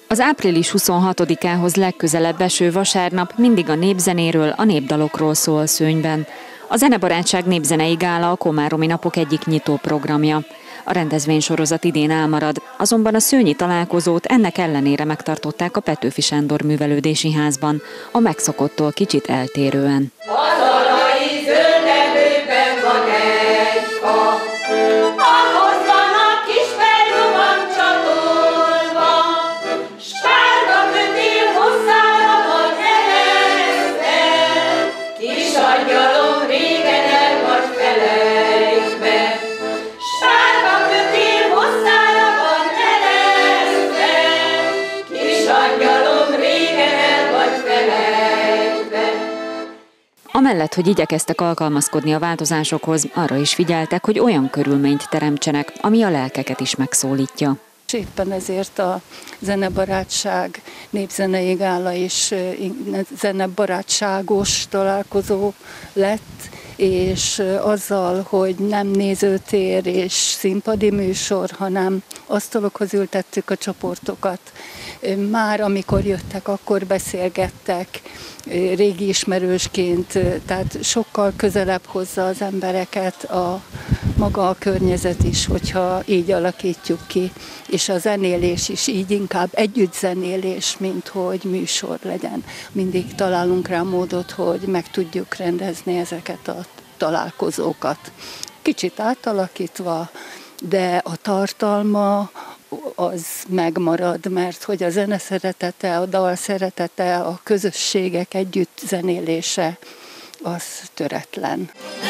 Az április 26-ához legközelebb eső vasárnap mindig a népzenéről, a népdalokról szól Szőnyben. A Zenebarátság népzenei gála a komáromi napok egyik nyitó programja. A rendezvénysorozat idén elmarad, azonban a szőnyi találkozót ennek ellenére megtartották a Petőfi Sándor Művelődési Házban, a megszokottól kicsit eltérően. Amellett, hogy igyekeztek alkalmazkodni a változásokhoz, arra is figyeltek, hogy olyan körülményt teremtsenek, ami a lelkeket is megszólítja. Éppen ezért a Zenebarátság népzenei gála is zenebarátságos találkozó lett, és azzal, hogy nem nézőtér és színpadi műsor, hanem asztalokhoz ültettük a csoportokat. Már amikor jöttek, akkor beszélgettek, régi ismerősként, tehát sokkal közelebb hozza az embereket maga a környezet is, hogyha így alakítjuk ki, és a zenélés is így inkább együtt zenélés, mint hogy műsor legyen. Mindig találunk rá módot, hogy meg tudjuk rendezni ezeket a találkozókat. Kicsit átalakítva, de a tartalma az megmarad, mert hogy a zene szeretete, a dal szeretete, a közösségek együtt zenélése, az töretlen.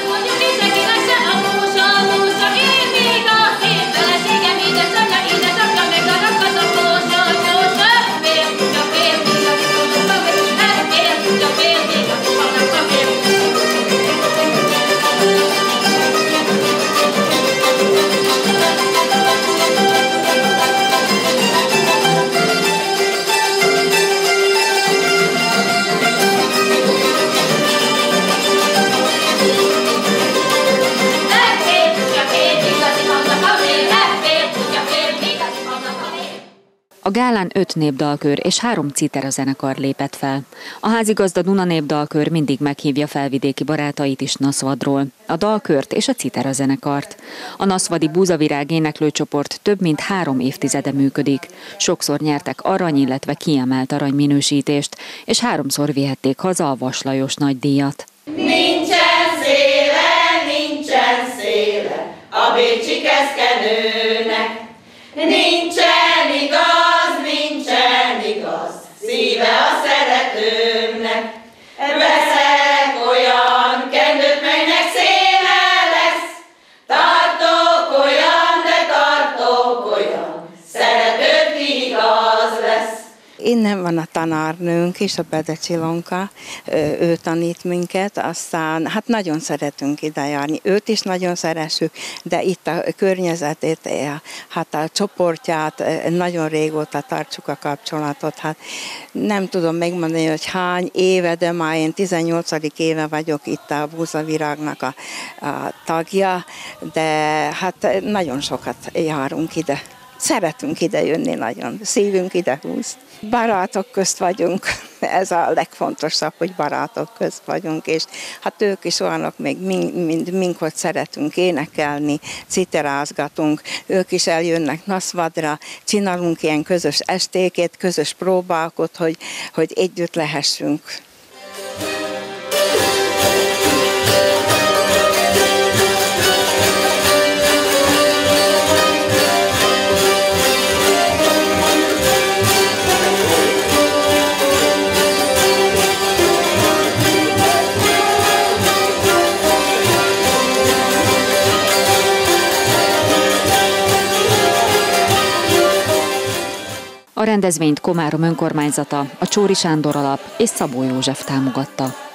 A gálán 5 népdalkör és 3 citerazenekar lépett fel. A házigazda Duna népdalkör mindig meghívja felvidéki barátait is Naszvadról, a dalkört és a citerazenekart. A naszvadi Búzavirág éneklőcsoport több mint 3 évtizede működik. Sokszor nyertek arany, illetve kiemelt arany minősítést, és 3-szor vihették haza a Vas Lajos nagydíjat. Nincsen széle a bécsi keszkenőnek, nincsen igaz, szíve a szeretőmnek. Veszek olyan kendőt, melynek széle lesz, tartok olyan, szeretőt igaz lesz. Innen van a tanárnőnk is, a Bede Csilonka, ő tanít minket, aztán hát nagyon szeretünk ide járni, őt is nagyon szeressük, de itt a környezetét, hát a csoportját, nagyon régóta tartsuk a kapcsolatot, hát nem tudom megmondani, hogy hány éve, de már én 18. éve vagyok itt a Búzavirágnak a tagja, de hát nagyon sokat járunk ide. Szeretünk ide jönni nagyon, szívünk ide húz. Barátok közt vagyunk, ez a legfontosabb, hogy barátok közt vagyunk, és hát ők is olyanok még, mint mink, hogy szeretünk énekelni, citerázgatunk, ők is eljönnek Naszvadra, csinálunk ilyen közös estéket, közös próbákat, hogy együtt lehessünk. A rendezvényt Komárom önkormányzata, a Csóri Sándor Alap és Szabó József támogatta.